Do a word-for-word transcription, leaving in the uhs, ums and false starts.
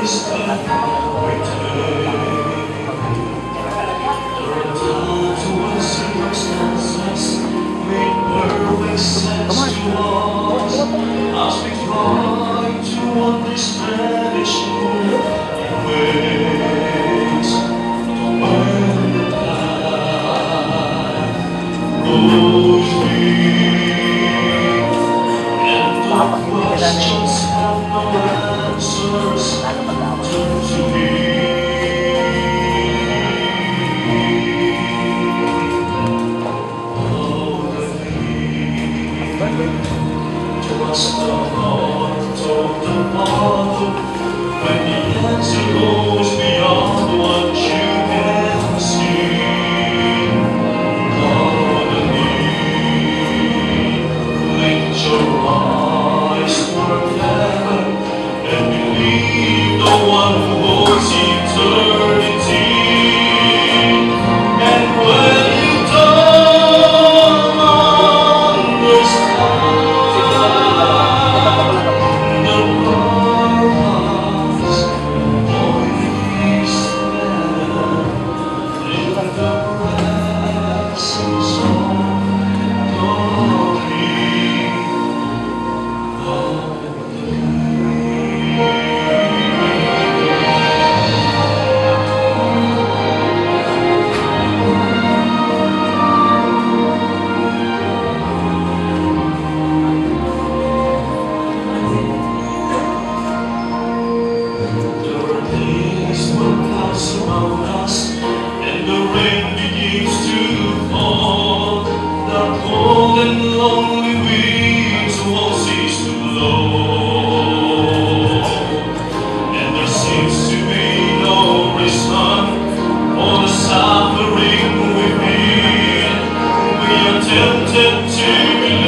Trust the Lord, told the Father, when the answer goes beyond what you can see. Call on me, lift your eyes toward heaven, and believe the one who holds eternity. And when you don't understand, around us, and the rain begins to fall. The cold and lonely winds won't cease to blow, and there seems to be no reason for the suffering we feel. We are tempted to believe